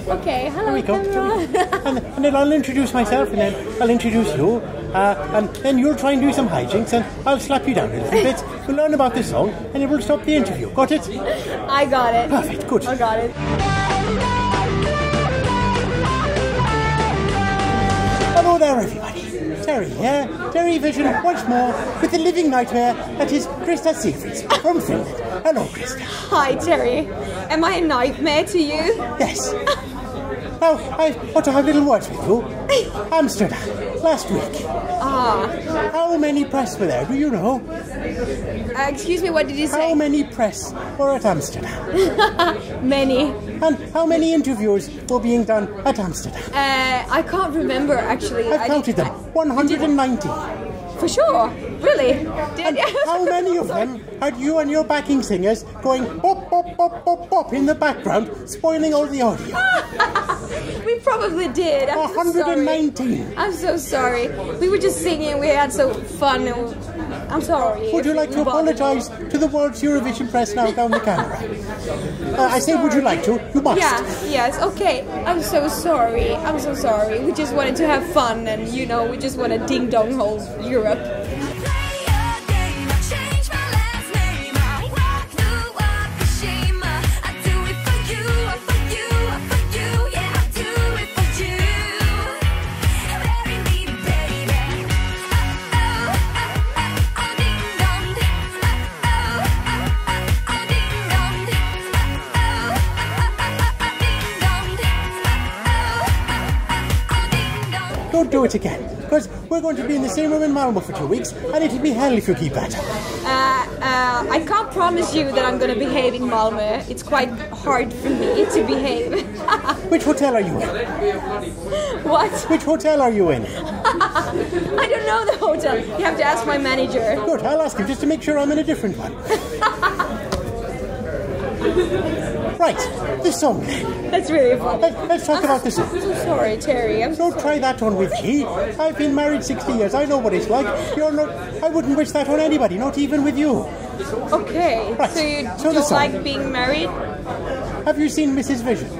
Okay, hello. Here we go. Hello. And then I'll introduce myself, and then I'll introduce you, and then you'll try and do some hijinks, and I'll slap you down a little bit. We'll learn about the song, and it will stop the interview. Got it? I got it. Perfect. Good. I got it. Hello there, everybody. Terry here. Terry Vision once more with the living nightmare that is Krista Siegfrids from Finland. Hello, Krista. Hi, Terry. Am I a nightmare to you? Yes. Now, I want to have little words with you. Amsterdam, last week. How many press were there? Do you know? Excuse me, what did you say? How many press were at Amsterdam? Many. And how many interviews were being done at Amsterdam? I can't remember, actually. I've counted them. 190. For sure? Really? And how many of them had you and your backing singers going bop, bop, bop, bop, bop in the background, spoiling all the audio? We probably did. I'm 119. I'm so sorry. We were just singing. We had so fun. I'm sorry. Would you like to apologise to the world's Eurovision press now down the camera? I say, would you like to? You must. Yeah, yes, okay. I'm so sorry. I'm so sorry. We just wanted to have fun and, you know, we just want to ding-dong whole Europe. Don't do it again, because we're going to be in the same room in Malmo for 2 weeks, and it'll be hell if you keep that. I can't promise you that I'm going to behave in Malmö. It's quite hard for me to behave. Which hotel are you in? What? Which hotel are you in? I don't know the hotel. You have to ask my manager. Good, I'll ask him just to make sure I'm in a different one. Right, this song then. That's really fun. Let's talk about this song. I'm so sorry, Terry. Don't try that one with me. I've been married 60 years. I know what it's like. You're not. I wouldn't wish that on anybody, not even with you. Okay. Right. So you So don't like being married? Have you seen Mrs. Vision?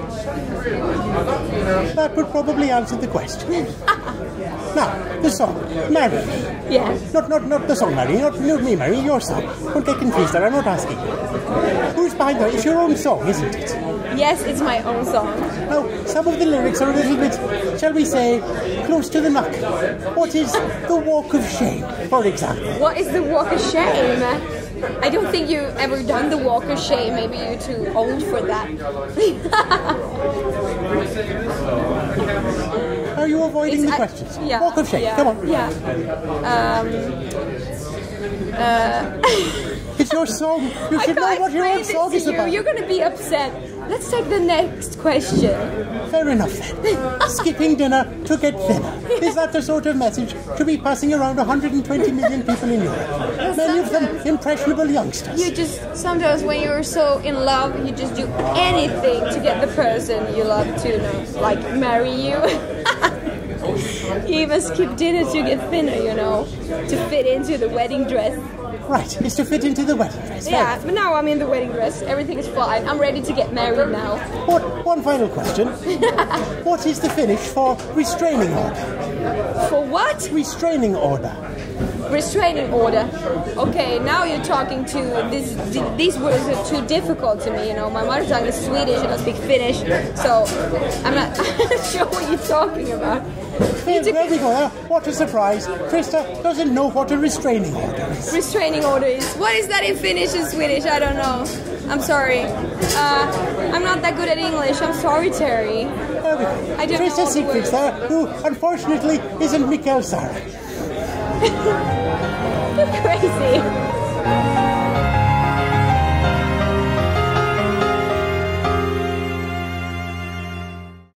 That would probably answer the question. Now, the song, Marry Me. Yes. Not the song Marry, not me Marry, your song. Don't get confused there, I'm not asking you. Who's behind that? It's your own song, isn't it? Yes, it's my own song. Now, some of the lyrics are a little bit, shall we say, close to the knuck. What is the walk of shame, for example? What is the walk of shame? I don't think you've ever done the walk of shame. Maybe you're too old for that. Are you avoiding the questions? Yeah. Walk of shame, Yeah, come on. Yeah. It's your song. You should know what your own song is about. You're going to be upset. Let's take the next question. Fair enough then. Skipping dinner to get thinner. Is that the sort of message to be passing around 120 million people in Europe? Many of them impressionable youngsters. You just, sometimes when you're so in love, you just do anything to get the person you love to, you know, like marry you. You even skip dinner to get thinner, you know, to fit into the wedding dress. Right, it's to fit into the wedding dress. Yeah, but now I'm in the wedding dress. Everything is fine. I'm ready to get married now. One final question. What is the Finnish for restraining order? For what? Restraining order. Restraining order. Okay, now you're talking to this. These words are too difficult to me. You know, my mother tongue is Swedish and I speak Finnish, so I'm not sure what you're talking about. There we go. What a surprise! Krista doesn't know what a restraining order is. Restraining order is. What is that in Finnish and Swedish? I don't know. I'm sorry. I'm not that good at English. I'm sorry, Terry. There we go. I don't Krista know all the Siegfrids there, who unfortunately isn't Mikkel Sarah. You're crazy.